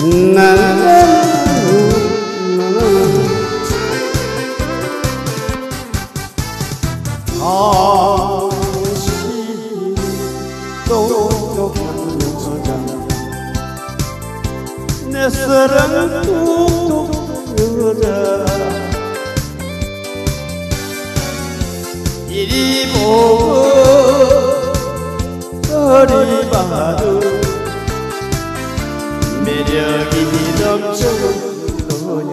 당신이 똑똑한 여자 내 사랑은 똑똑한 여자 이리 보고 저리 봐도 매력이 넘쳐는 너여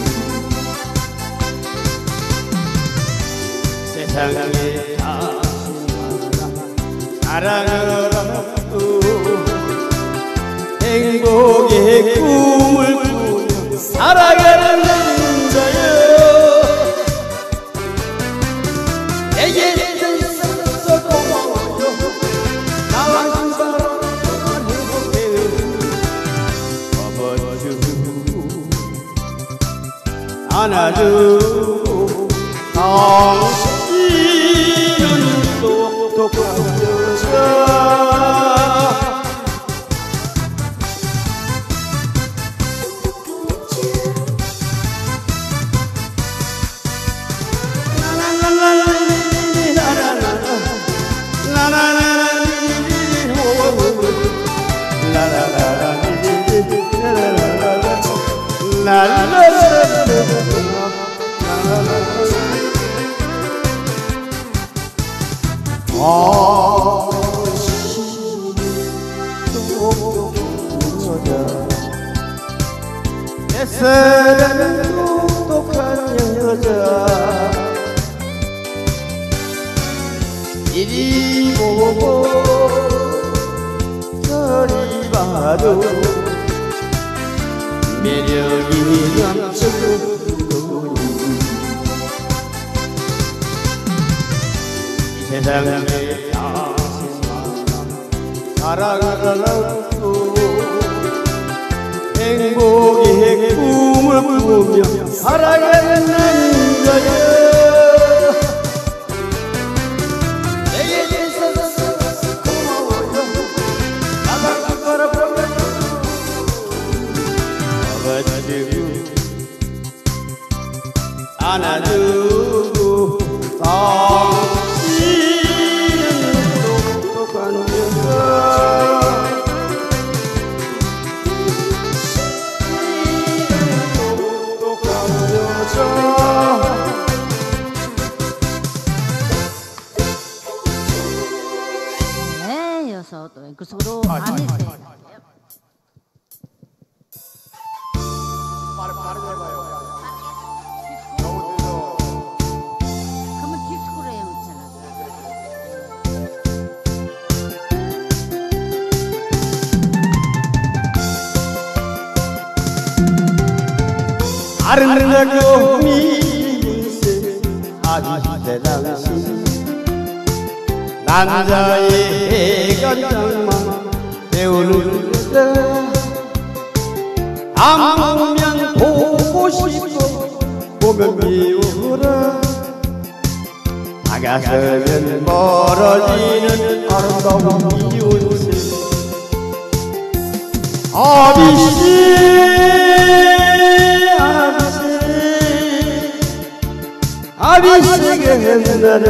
세상에 사랑을 하고 행복의 꿈을 꾸며 살아가는 자여 내게 있어서 고마워요 나와 한 사람 행복해요 업어주고 안아주고 당신은 똑똑한 여자 내 사랑은 똑똑한 여자 이리 보고 저리 봐도 매력이 넘치는 이 세상에 사랑을 하고 행복의 꿈을 꾸며 살아가는 자여 내게 있어서 고마워요 나만 바라보면 업어주고 안아주고 당신은 똑똑한 여자 네, 이어서 또 앵콜송으로 안희세 빠르게 해봐요. 그러면 디스코로 해야 못잖아 아름다고 미세 아기새 당신 남자의 간장만 배우는 여자 안 보면 보고 싶어 보면 미워라 다가서면 멀어지는 아름다운 미운새 아비씨 아비새가 나를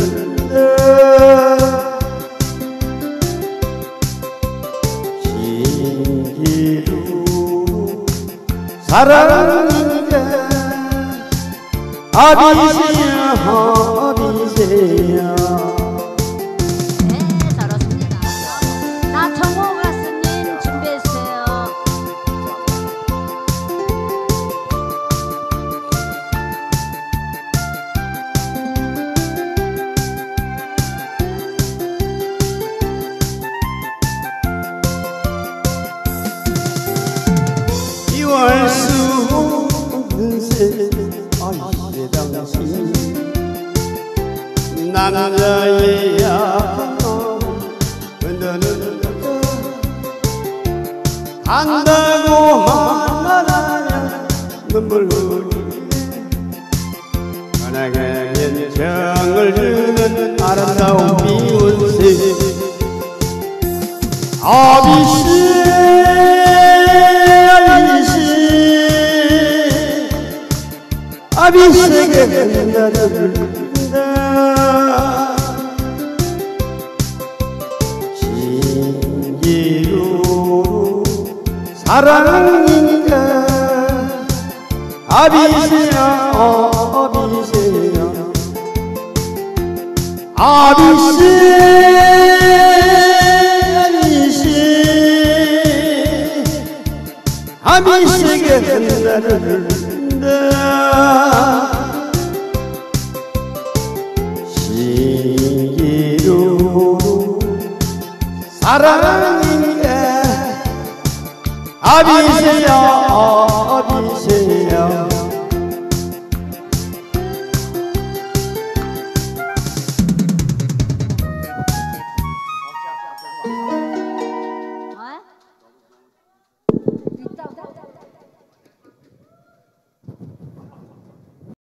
신기루 사랑하니까 아비새야 아비새야 네, 잘했습니다. 나청호 가수님 준비했어요. 미워할 수 없는 새 아이새 당신 남자의 아픈 마음을 흔드는 여자 간다고 말하면 눈물 흘리네 떠나가면 정을 주는 아름다운 미운새 아비씨 아비세게 한다를 부른다 진기로 사랑인가 아비세야 아비세야 아비세 아비세게 한다를 부른다 신기루 사랑인가 아비세야